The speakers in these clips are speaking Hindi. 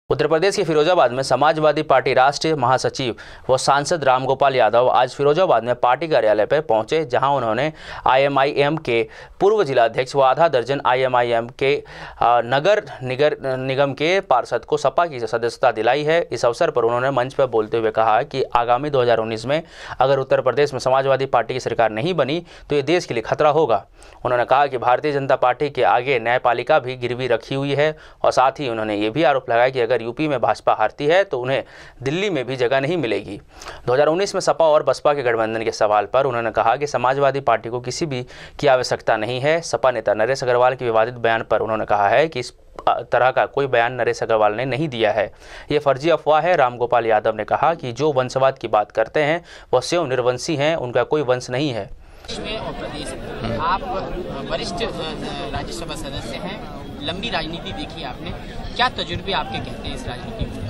उत्तर प्रदेश के फिरोजाबाद में समाजवादी पार्टी राष्ट्रीय महासचिव व सांसद रामगोपाल यादव आज फिरोजाबाद में पार्टी कार्यालय पर पहुंचे, जहां उन्होंने आईएमआईएम के पूर्व जिलाध्यक्ष व आधा दर्जन आईएमआईएम के नगर निगम के पार्षद को सपा की सदस्यता दिलाई है। इस अवसर पर उन्होंने मंच पर बोलते हुए कहा कि आगामी 2019 में अगर उत्तर प्रदेश में समाजवादी पार्टी की सरकार नहीं बनी तो ये देश के लिए खतरा होगा। उन्होंने कहा कि भारतीय जनता पार्टी के आगे न्यायपालिका भी गिरवी रखी हुई है और साथ ही उन्होंने ये भी आरोप लगाया कि अगर यूपी में भाजपा हारती है तो उन्हें दिल्ली में भी जगह नहीं मिलेगी। 2019 में सपा और बसपा के गठबंधन के सवाल पर उन्होंने कहा कि समाजवादी पार्टी को किसी भी की आवश्यकता नहीं है। सपा नेता नरेश अग्रवाल के विवादित बयान पर उन्होंने कहा है कि इस तरह का कोई बयान नरेश अग्रवाल ने नहीं दिया है, ये फर्जी अफवाह है। रामगोपाल यादव ने कहा कि जो वंशवाद की बात करते हैं वह स्वयं निर्वंशी हैं, उनका कोई वंश नहीं है। और प्रदेश में आप वरिष्ठ राज्यसभा सदस्य हैं, लंबी राजनीति देखी आपने, क्या तजुर्बे आपके कहते हैं इस राजनीति में?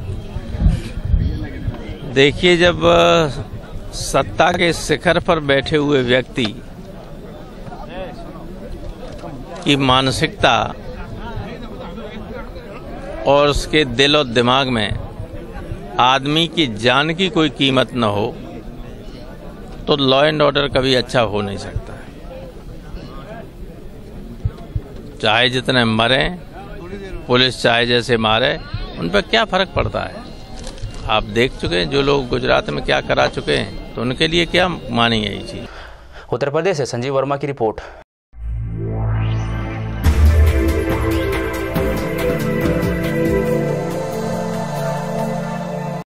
देखिए, जब सत्ता के शिखर पर बैठे हुए व्यक्ति की मानसिकता और उसके दिल और दिमाग में आदमी की जान की कोई कीमत न हो तो लॉ एंड ऑर्डर कभी अच्छा हो नहीं सकता। चाहे जितने मरें, पुलिस चाहे जैसे मारे, उन पर क्या फर्क पड़ता है? आप देख चुके हैं जो लोग गुजरात में क्या करा चुके हैं, तो उनके लिए क्या मानी है ये चीज। उत्तर प्रदेश से संजीव वर्मा की रिपोर्ट।